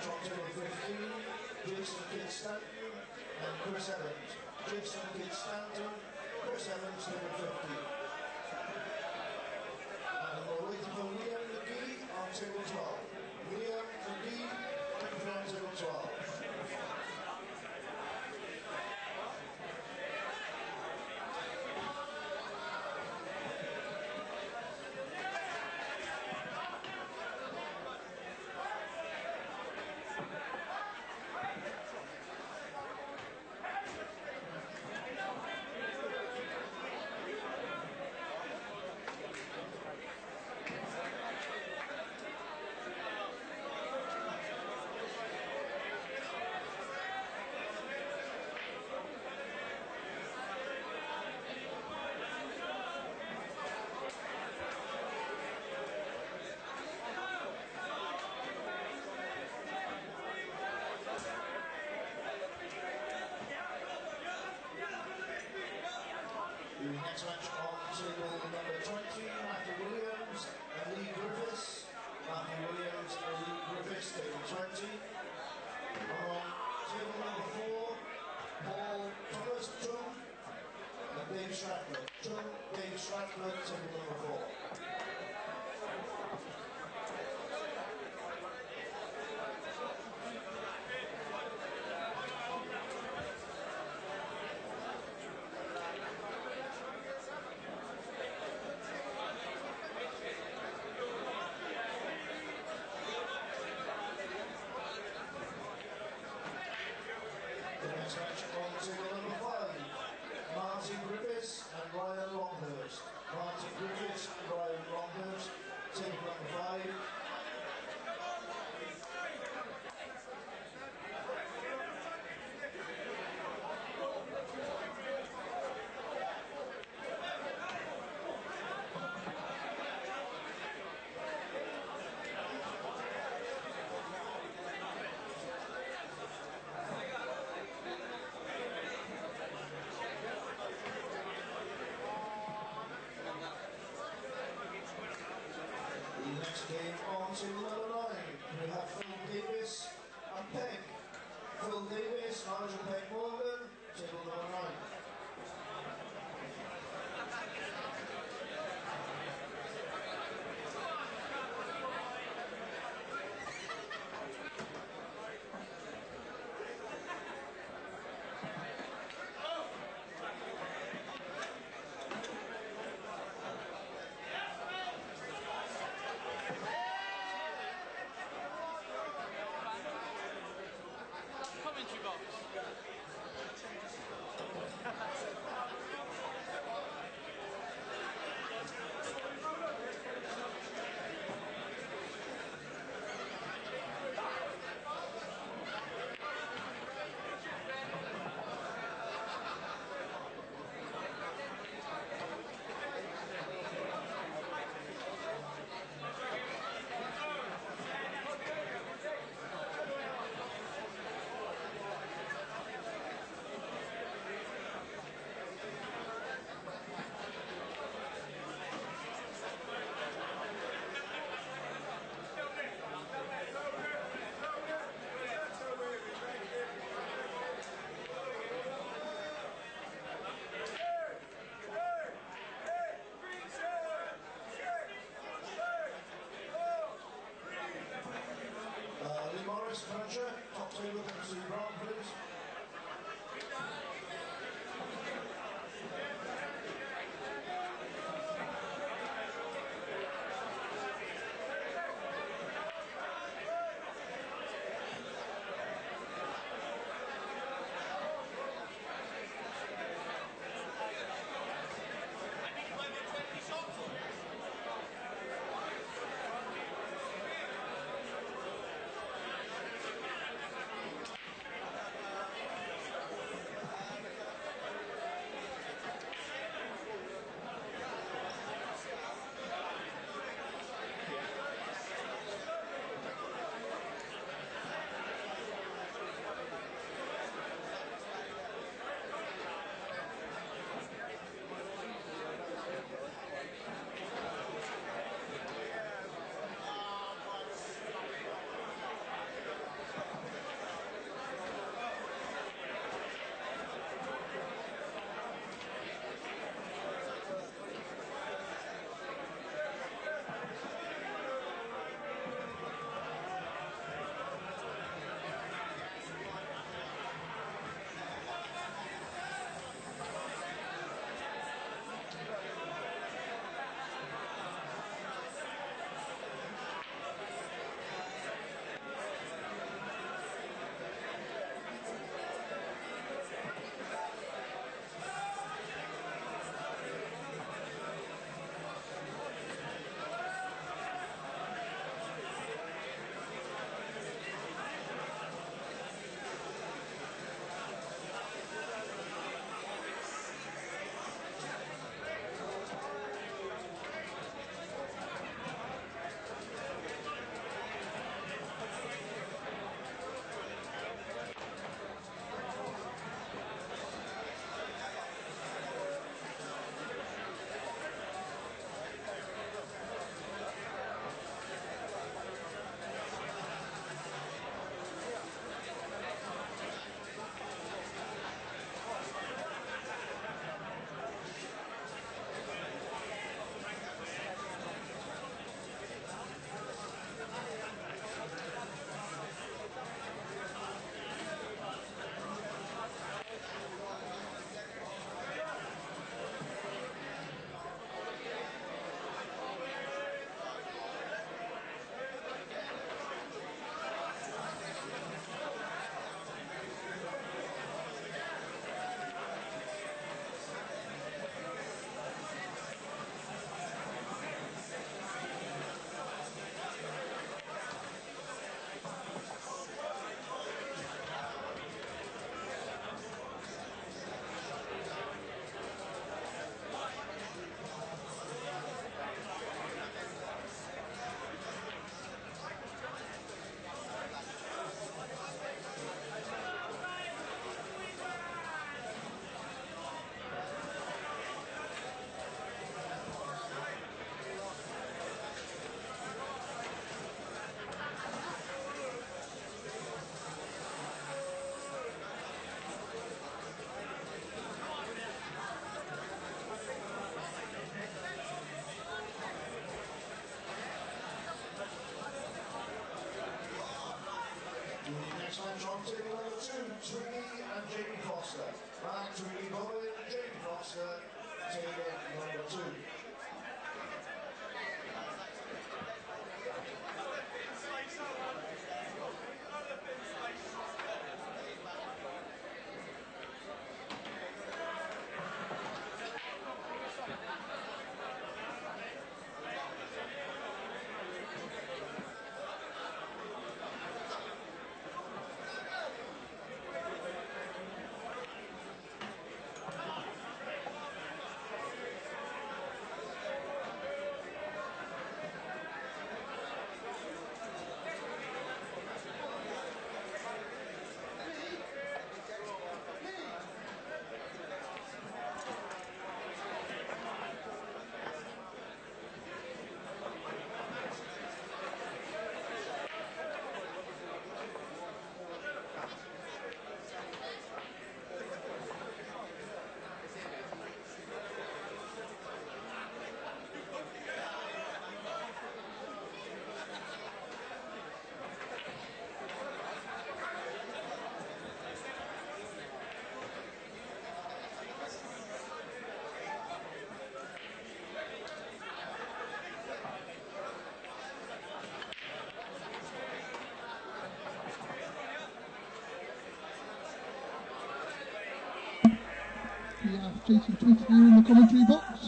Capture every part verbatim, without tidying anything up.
match on table fifteen, Jason Kidd Stanton and Chris Evans. Jason Kidd Stanton, Chris Evans, table fifteen. And we're waiting for Liam McGee on table twelve. Liam McGee, on table twelve. The next match on table number twenty, Matthew Williams and Lee Griffiths. Matthew Williams and Lee Griffiths, table twenty. On table number four, Paul Thomas, Chung, and Dave Stratford. Chung, Dave Stratford, table number four. Next match on table number five, Martin Griffiths and Ryan Longhurst. Martin Griffiths and Ryan Longhurst, table number five. The next game on table number nine, we have Phil Davis and Peg. Phil Davis, Nigel Peg Morgan, table number nine. Commentary box. on table number two, Twiggy and Jamie Foster. Mark Twiggy Bowen and Jamie Foster, table number two. We have Jason Twist here in the commentary box.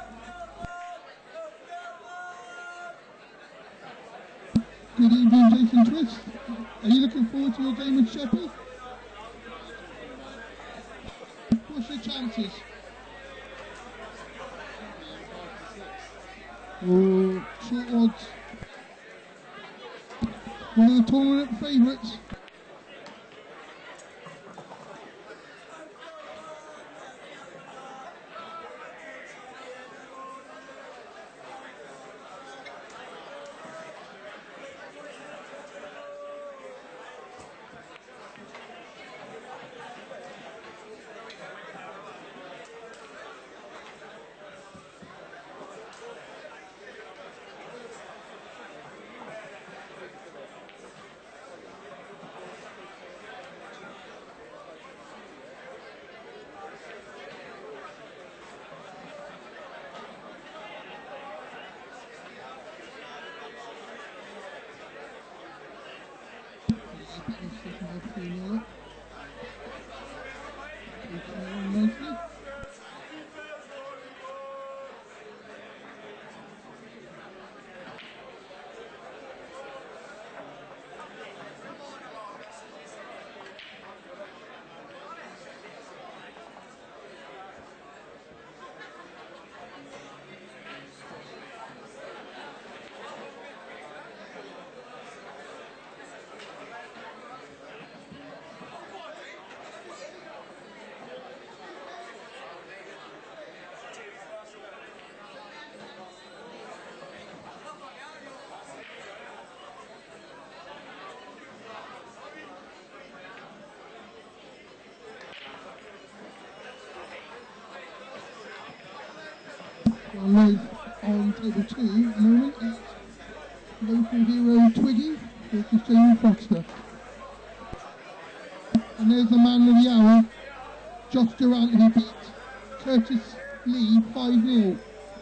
Good evening, Jason Twist. Are you looking forward to your game with Sheppey? What's your chances? Oh, short odds. One of the tournament favourites. Live on table two at the moment is local hero Twiggy versus Jamie Foster. And there's the man with the hour, Josh Durant, who beat Curtis Lee five nil.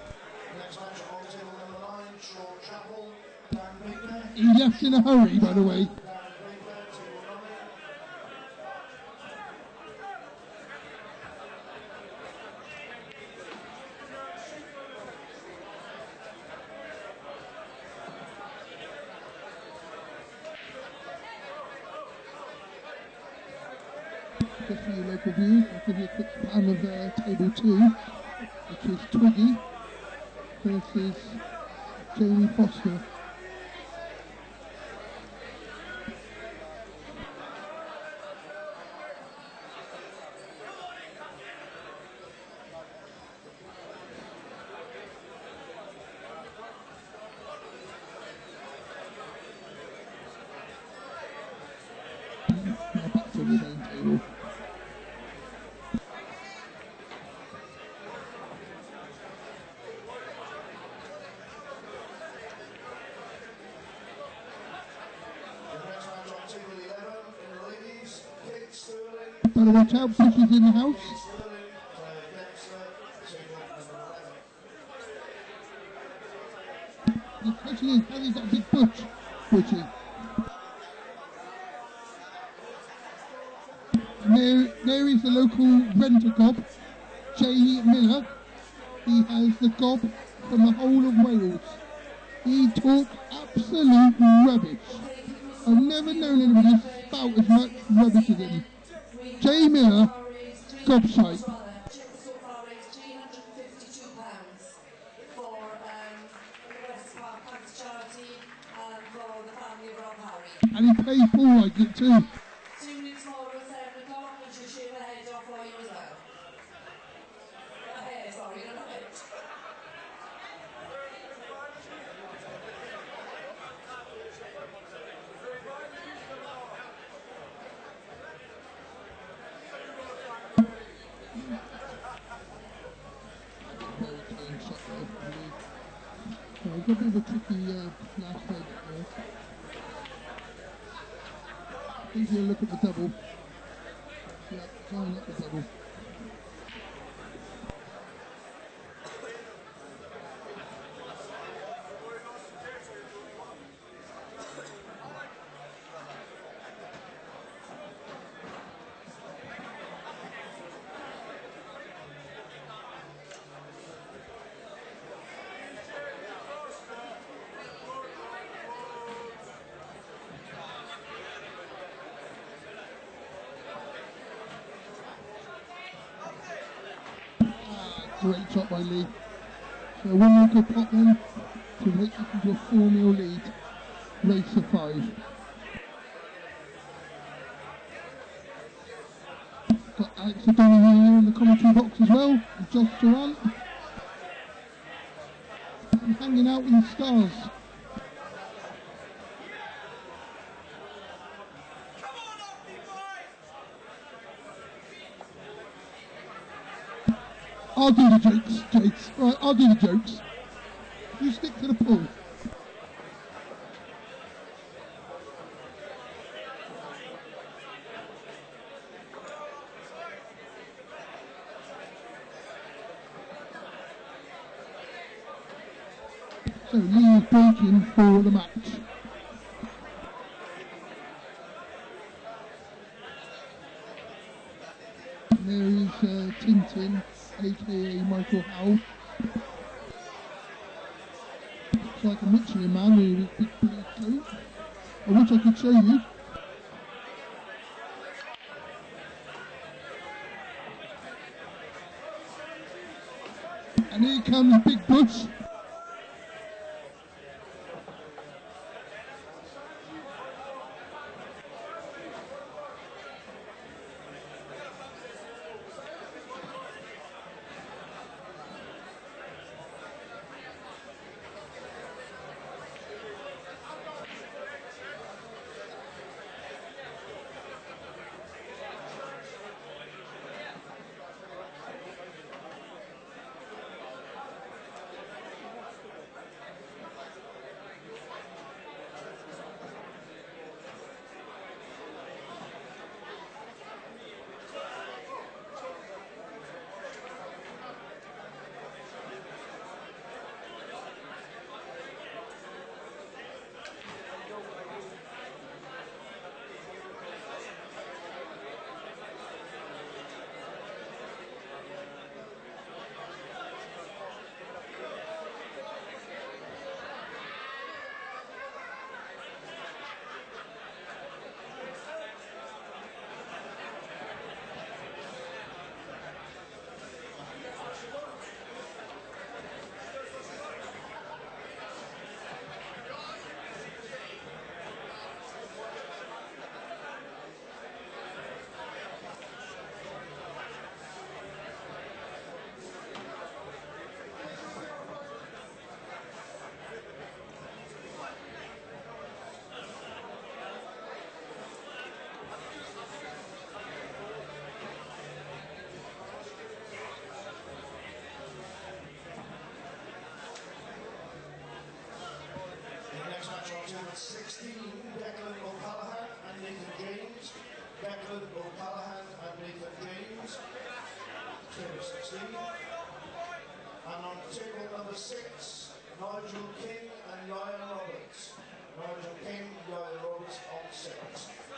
He left in a hurry, by the way. Just for your local viewers, I'll give you a quick plan of uh, table two, which is Twiggy versus Jamie Foster. Now back to the main table. The next match on table eleven in the ladies. Better watch out, Bushy's in the house. The question is, has he got a big butch, Bushy? And there, there is the local renter gob, Jay Miller. He has the gob from the whole of Wales. He talks absolute rubbish. I've never known anybody spout as much rubbish as him. Jay Miller, gobshite. And he plays ball like it too. Two minutes more at seven o'clock, and she'll shave her head off for you as well. Her hair, sorry, not her head. Yeah, we've got a bit of a tricky uh, last leg there. Easier look at the double. Yeah, going up the double. Great shot by Lee. So one more good pot then to make it into a four nil lead. Race of five. Got Alex O'Donnell here in the commentary box as well, and Josh Durant. And hanging out with the stars. I'll do the jokes, Jace. Right, I'll do the jokes. You stick to the pool. So Lee is breaking for the match. And there is uh, Tintin, aka Michael Howell. Looks like a Michelin man with his big blue coat. I wish I could show you. And here comes Big Bush. sixteen, Declan O'Callaghan and Nathan James. Declan O'Callaghan and Nathan James, table sixteen. And on table number six, Nigel King and Ryan Roberts. Nigel King, Ryan Roberts on six.